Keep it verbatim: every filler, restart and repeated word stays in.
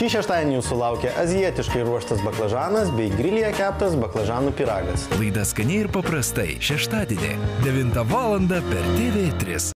Šį šeštadienį jūsų laukia azijietiškai ruoštas baklažanas bei grilyje keptas baklažanų pyragas. Laida Skaniai ir paprastai šeštadienį devintą valandą per T V trys.